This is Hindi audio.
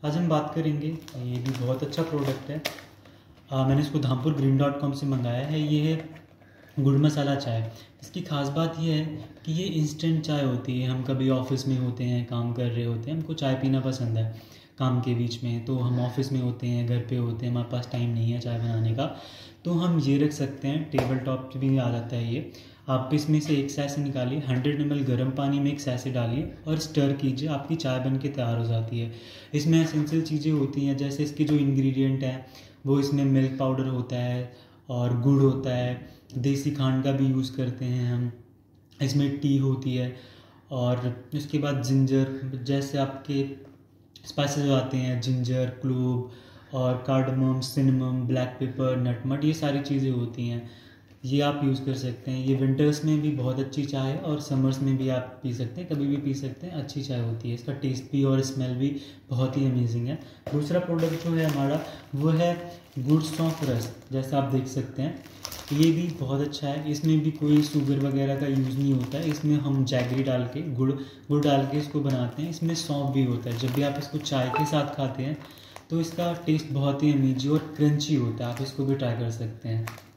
आज हम बात करेंगे, ये भी बहुत अच्छा प्रोडक्ट है। मैंने इसको धामपुरग्रीन.com से मंगाया है। ये है गुड़ मसाला चाय। इसकी ख़ास बात ये है कि ये इंस्टेंट चाय होती है। हम कभी ऑफिस में होते हैं, काम कर रहे होते हैं, हमको चाय पीना पसंद है काम के बीच में। तो हम ऑफिस में होते हैं, घर पे होते हैं, हमारे पास टाइम नहीं है चाय बनाने का, तो हम ये रख सकते हैं। टेबल टॉप पे भी आ जाता है ये। आप इसमें से एक सैसे निकालिए, 100 ml गर्म पानी में एक सैसे डालिए और स्टर कीजिए, आपकी चाय बन के तैयार हो जाती है। इसमें एसेंशियल चीज़ें होती हैं, जैसे इसके जो इंग्रेडिएंट हैं वो इसमें मिल्क पाउडर होता है और गुड़ होता है, देसी खांड का भी यूज़ करते हैं हम। इसमें टी होती है और उसके बाद जिंजर, जैसे आपके स्पाइसेस आते हैं, जिंजर, क्लोव और cardamom, cinnamon, black pepper, nutmeg, ये सारी चीज़ें होती हैं। ये आप यूज़ कर सकते हैं। ये विंटर्स में भी बहुत अच्छी चाय है और समर्स में भी आप पी सकते हैं, कभी भी पी सकते हैं। अच्छी चाय होती है, इसका टेस्ट भी और स्मेल भी बहुत ही अमेजिंग है। दूसरा प्रोडक्ट जो है हमारा वो है गुड़ सौंफ रस। जैसा आप देख सकते हैं, ये भी बहुत अच्छा है। इसमें भी कोई शुगर वगैरह का यूज़ नहीं होता है। इसमें हम जैगरी डाल के, गुड़ डाल के इसको बनाते हैं। इसमें सौंफ भी होता है। जब भी आप इसको चाय के साथ खाते हैं तो इसका टेस्ट बहुत ही अमेजिंग और क्रंची होता है। आप इसको भी ट्राई कर सकते हैं।